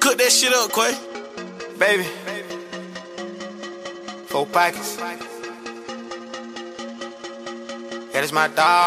Cook that shit up, Quay. Baby, 4 pockets. That is my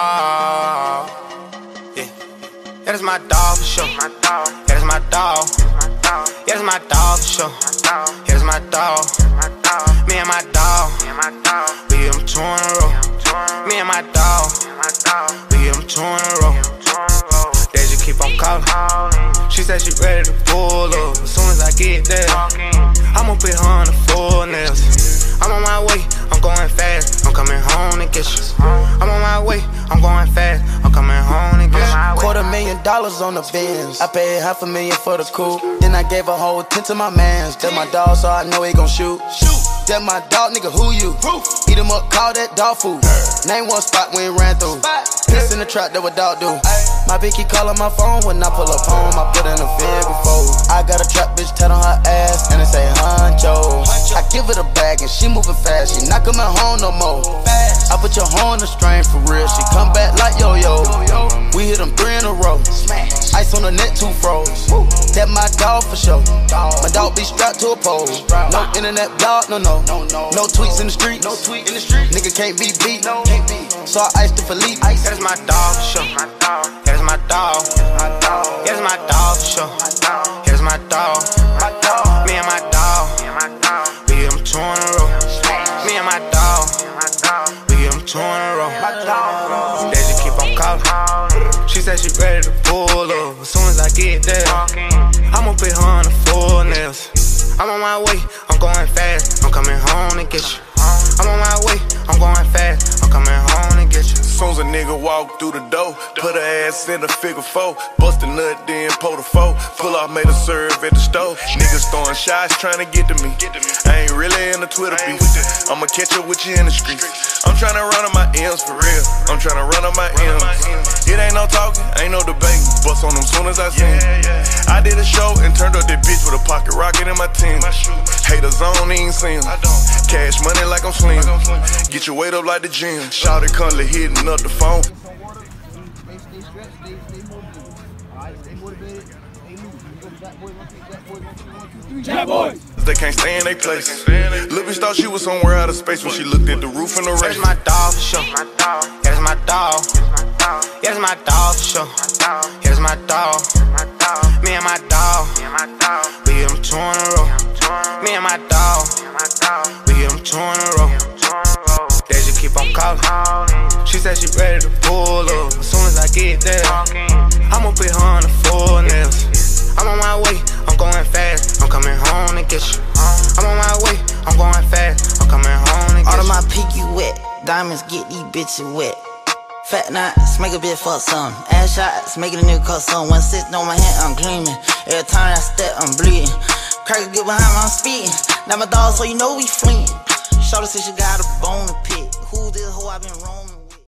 dog. Yeah, that is my dog for sure. That is my dog. That is my dog for sure. That is my dog. Me and my dog. We get them 2 in a row. Me and my dog. We get them 2 in a row. They just keep on calling. She said she ready to pull up. As soon as I get there, I'ma put her on the full nails. I'm on my way, I'm going fast. I'm coming home to get you. I'm on my way, I'm going fast. I'm coming home to get you. $250,000 on the Benz. I paid $500,000 for the coupe. Then I gave a whole 10 to my mans. That's my dog, so I know he gon' shoot. That my dog, nigga, who you? Eat him up, call that dog food. Name one spot we ain't ran through. Piss in the trap, that what dog do. My bitch keep calling my phone when I pull up home. I put in a fig before. I got a trap bitch tat on her ass and it say Honcho. I give it a bag and she moving fast. She not coming home no more. I put your horn on the string for real. She come back like yo-yo. We hit them 3 in a row. Ice on the net, 2 froze. That my dog for sure. My dog be strapped to a pole. No internet blog, no. No tweets in the street. Nigga can't be beat. So I iced the Philippe. That is my dog for sure. That is my dog. That is my dog for sure. That is my dog. Me and my dog. We get them 2 in a row. Me and my dog. We get them 2 in a row. They just keep on calling. She said she ready to pull up. As soon as I get there, I'ma put her on the full nails. I'm on my way, I'm going fast. I'm coming home to get you. I'm on my way, I'm going fast. I'm coming home to get you. Soon as a nigga walk through the door, put her ass in a figure 4. Bust a nut, then pull the 4. Pull off, made her serve at the stove. Niggas throwing shots, trying to get to me. I ain't really in the Twitter beef. I'ma catch up with you in the streets. I'm trying to run on my M's for real. I'm trying to run on my M's. It ain't no talking, ain't no debating. Bust on them soon as I see him. I did a show and turned up that bitch with a pocket rocket in my team. Haters on, ain't seen them. Cash money like I'm slim. Get your weight up like the gym. Shout it, cuddly, hitting up the phone. Jack boys. They can't stay in their place. Lil' bitch thought she was somewhere out of space when she looked at the roof in the race. That is my dog for sure. That is my dog. That is my dog for sure. That is my dog. Me and my dog. We get them 2 in a row. Me and my dog. We get them 2 in a row. They just keep on calling. She said she ready to pull up. As soon as I get there, I'ma put her on the full nails. I'm on my way, I'm going fast. I'm coming home to get you. I'm on my way, I'm going fast. I'm coming home to get you. All of my pinky wet, diamonds get these bitches wet. Fat knots, make a bitch fuck some. Ass shots, making a nigga cut some. 160 on my hand, I'm gleaming. Every time I step, I'm bleeding. Cracker get behind me, I'm speeding. Now my dog, so you know we fleeing. Shorty said she got a bone to pick. Who this hoe I been wrong?